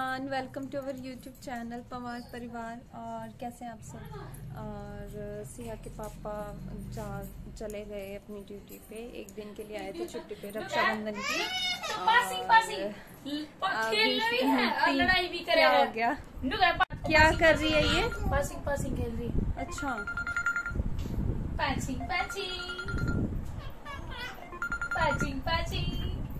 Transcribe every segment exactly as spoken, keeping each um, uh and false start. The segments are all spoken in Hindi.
Everyone, welcome to our YouTube channel Pawar परिवार। और कैसे हैं आप सब। और सिया के पापा जा चले गए अपनी ड्यूटी पे, एक दिन के लिए आए थे छुट्टी पे रक्षाबंधन की। क्या हो गया, क्या कर रही है ये? पासिंग पासिंग खेल रही है। अच्छा, पासिंग पासिंग पासिंग पासिंग।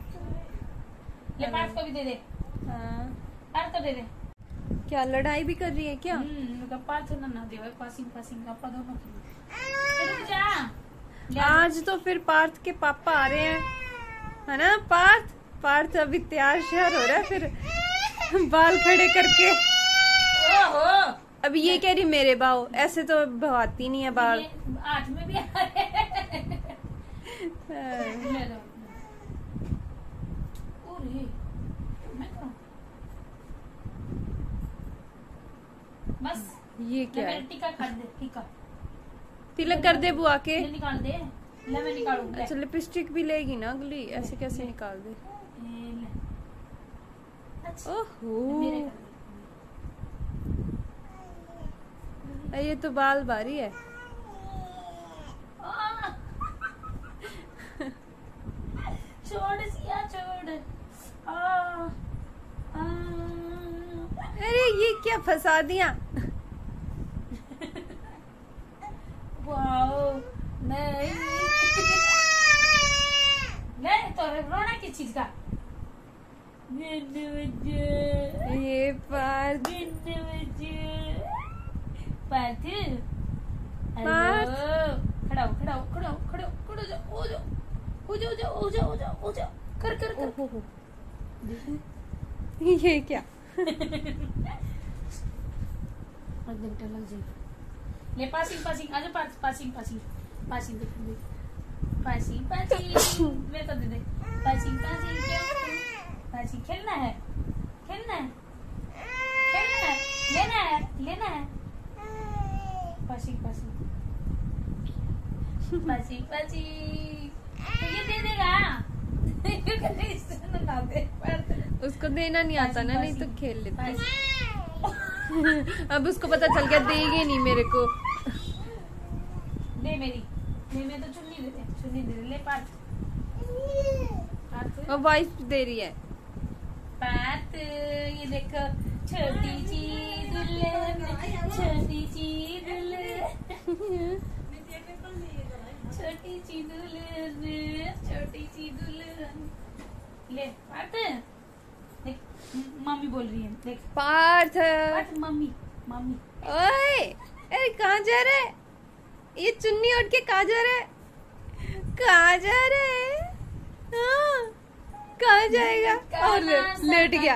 ले पार्थ को भी दे दे। हाँ, पार्थ को दे दे। क्या लड़ाई भी कर रही है क्या? हम्म, पार्थ ना ना दे, पासिंग पासिंग पापा दोनों की। रुक जा। आज तो फिर पार्थ के पापा आ रहे हैं, है ना? पार्थ पार्थ अभी तैयार शहर हो रहा है, फिर बाल खड़े करके। ओहो, अभी ये कह रही मेरे बाल, ऐसे तो बहाती नहीं है बाल। आठ में भी आ रहे हैं। ले लो। ओरे, मैं करूं? बस ये क्या है? टीका कर दे, टीका तिलक कर दे बुआ के। ले निकाल दे। ले मैं निकालूंगा। अच्छा, लिपस्टिक भी लेगी ना अगली, ऐसे कैसे निकाल दे? अच्छा, ओहो, मेरे कर दे। ये तो बाल भारी है। छोड़ सिया छोड़। आ, आ, अरे ये क्या फंसा दिया? वाओ, नहीं नहीं तो रोना किस चीज का? ये पार्थ पार्थ पार्थ। खड़ा हो खड़ा हो खड़ा हो खड़ा हो खड़ा हो जाओ, हो जाओ हो जाओ हो जाओ हो जाओ हो जाओ कर कर कर। ओहो, ये क्या? घंटा लग जाए। ले पासिंग पासिंग आजा, पास पासिंग पासिंग पासिंग दे पासिंग पासिंग मेरे को दे दे। पासिंग पासिंग क्या पासिंग? खेलना है खेलना है खेलना है लेना है लेना है। पासिंग पासिंग पासिंग पासिंग तो ये दे देगा। ना दे, उसको देना नहीं आता ना, नहीं तो खेल लेते। पासिंग। अब उसको पता चल गया, देगी नहीं मेरे को। दे मेरी, दे मैं तो चुन्नी दे दे, चुन्नी दे दे। ले पार्थ पार्थ और वाइफ दे रही है। पार्थ, ये देखो छोटी सी दुल्हन, छोटी सी दुल्हन, छोटी सी दुल्हन, छोटी सी दुल्हन। ले पार्थ देख, मम्मी बोल रही है। देख पार्थ, पार्थ, मम्मी मम्मी। ओए, अरे कहाँ जा रहा है? ये चुन्नी उठ के कहाँ जा रहा है? कहाँ जा रहा है? हाँ, कहाँ जाएगा? और लेट गया।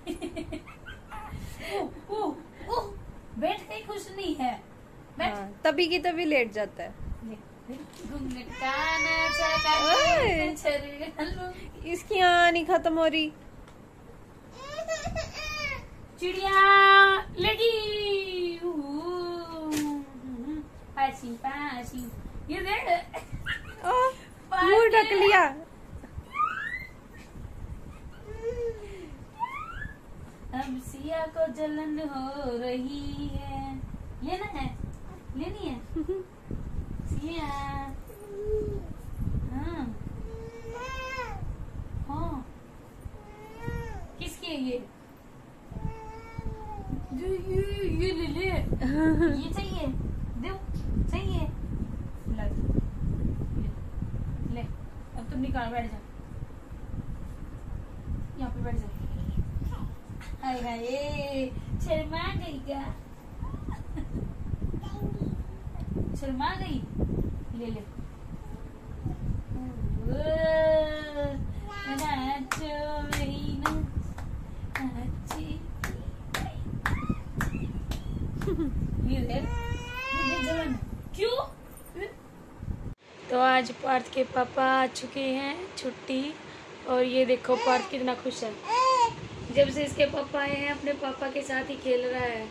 ओ, ओ, ओ, बैठ के खुश नहीं है। बैठ। हाँ, तभी की तभी लेट जाता है। इसकी आनी खत्म हो रही। चिड़िया लगी। पासी पासी, ये देख मुंह ढक लिया। अब सिया को जलन हो रही है। लेना है, लेनी है सिया। हाँ हाँ, किसकी है ये? ये ये ले ले। ये चाहिए, दो चाहिए। ले ले, अब तुम निकाल, बैठ जा यहाँ पे, बैठ जा। हाय हाय, शर्मा गई क्या? शर्मा गई? ले ले। नाचो मेरी नाची। ये देख, ये जलन क्यों? तो आज पार्थ के पापा आ चुके हैं छुट्टी, और ये देखो पार्थ कितना खुश है। जब से इसके पापा आए हैं अपने पापा के साथ ही खेल रहा है,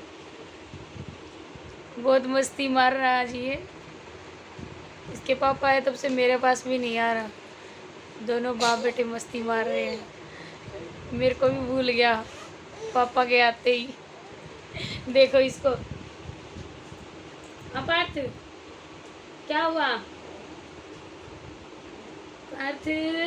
बहुत मस्ती मार रहा है आज ये। इसके पापा आए तब से मेरे पास भी नहीं आ रहा, दोनों बाप बेटे मस्ती मार रहे हैं। मेरे को भी भूल गया। पापा के आते ही देखो इसको। पार्थ क्या हुआ? पार्थ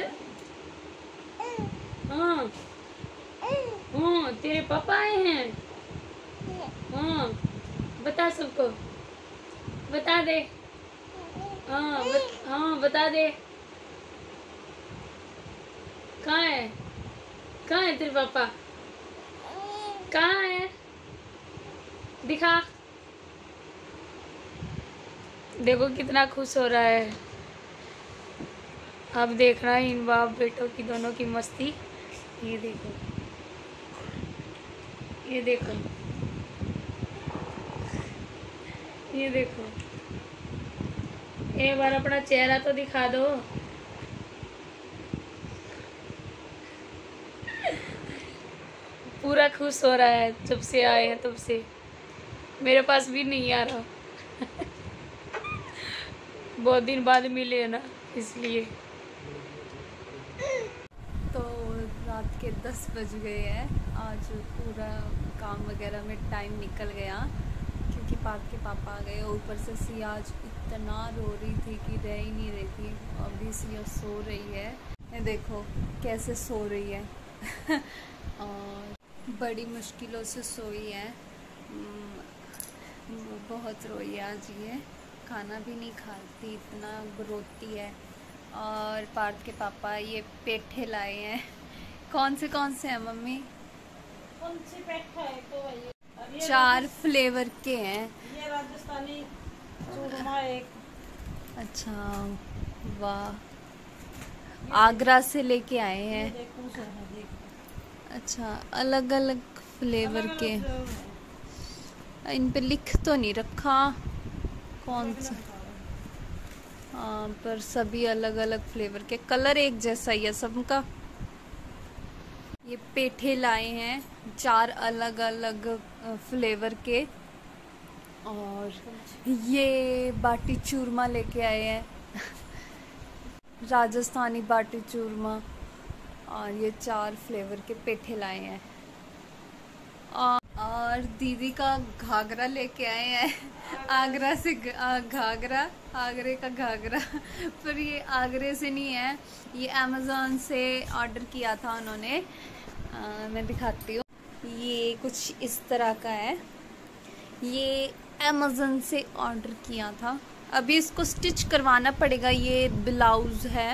हाँ हाँ तेरे पापा आए हैं। हाँ बता सबको, बता दे। हाँ बत, हाँ बता दे। कहाँ है, कहाँ है तेरे पापा? कहाँ है? दिखा। देखो कितना खुश हो रहा है। अब देखना इन बाप बेटों की दोनों की मस्ती। ये देखो, ये देखो, ये देखो। एक बार अपना चेहरा तो दिखा दो। पूरा खुश हो रहा है जब से आए हैं तब से। मेरे पास भी नहीं आ रहा बहुत दिन बाद मिले हैं ना, इसलिए। तो रात के दस बज गए हैं। आज पूरा काम वगैरह में टाइम निकल गया क्योंकि पार्थ के पापा आ गए। ऊपर से सिया आज इतना रो रही थी कि रह ही नहीं रही थी। अभी सिया सो रही है, ये देखो कैसे सो रही है और बड़ी मुश्किलों से सोई है। बहुत रोई है आज ये, खाना भी नहीं खाती, इतना रोती है। और पार्थ के पापा ये पेठे लाए हैं। कौन से कौन से हैं मम्मी? कौन से पेठा है? तो ये चार फ्लेवर के हैं। ये राजस्थानी चूरमा एक। अच्छा वाह, आगरा से लेके आए हैं। अच्छा अलग अलग फ्लेवर के। इन पे लिख तो नहीं रखा कौन सा। हाँ पर सभी अलग अलग फ्लेवर के, कलर एक जैसा ही है सबका। ये पेठे लाए हैं चार अलग अलग फ्लेवर के। और ये बाटी चूरमा लेके आए हैं राजस्थानी बाटी चूरमा। और ये चार फ्लेवर के पेठे लाए हैं। और दीदी का घाघरा लेके आए हैं आगरा से। घाघरा, आगरे का घाघरा पर ये आगरे से नहीं है, ये अमेज़ॉन से ऑर्डर किया था उन्होंने। आ, मैं दिखाती हूँ। ये कुछ इस तरह का है, ये अमेज़ॉन से ऑर्डर किया था। अभी इसको स्टिच करवाना पड़ेगा। ये ब्लाउज है,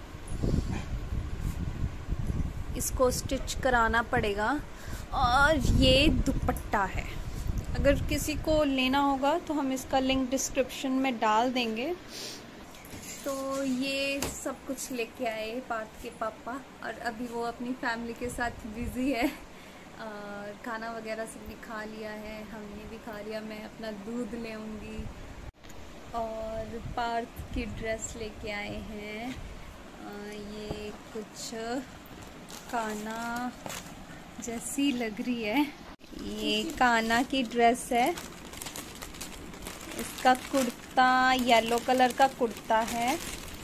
इसको स्टिच कराना पड़ेगा। और ये दुपट्टा है। अगर किसी को लेना होगा तो हम इसका लिंक डिस्क्रिप्शन में डाल देंगे। तो ये सब कुछ लेके आए पार्थ के पापा। और अभी वो अपनी फैमिली के साथ बिजी है। और खाना वगैरह सबने खा लिया है, हमने भी खा लिया। मैं अपना दूध ले आऊँगी। और पार्थ की ड्रेस लेके आए हैं। ये कुछ काना जैसी लग रही है। ये काना की ड्रेस है। इसका कुर्ता येलो कलर का कुर्ता है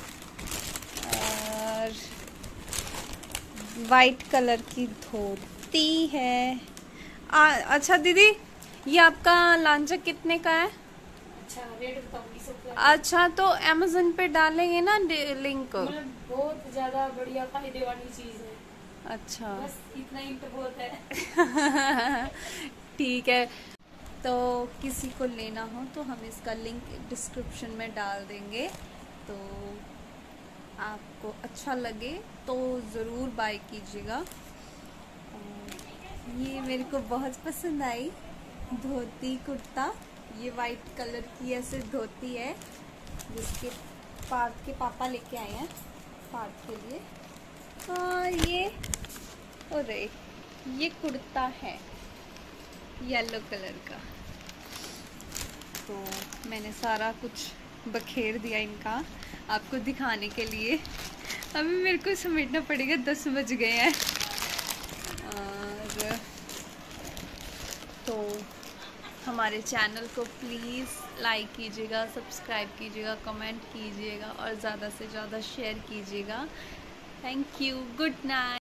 और वाइट कलर की धोती है। आ, अच्छा दीदी, ये आपका लांचा कितने का है? अच्छा रेट बताऊंगी सब। अच्छा तो अमेज़न पे डालेंगे ना लिंक। बहुत ज्यादा बढ़िया फायदे वाली चीज है। अच्छा बस इतना ही तो बहुत है ठीक है। तो किसी को लेना हो तो हम इसका लिंक डिस्क्रिप्शन में डाल देंगे। तो आपको अच्छा लगे तो ज़रूर बाय कीजिएगा। ये मेरे को बहुत पसंद आई धोती कुर्ता। ये वाइट कलर की ऐसे धोती है जिसके पार्थ के पापा लेके आए हैं पार्थ के लिए। और ये अरे ये कुर्ता है येलो कलर का। तो मैंने सारा कुछ बखेर दिया इनका आपको दिखाने के लिए। अभी मेरे को समेटना पड़ेगा, दस बज गए हैं। और तो हमारे चैनल को प्लीज़ लाइक कीजिएगा, सब्सक्राइब कीजिएगा, कमेंट कीजिएगा और ज़्यादा से ज़्यादा शेयर कीजिएगा। Thank you, good night.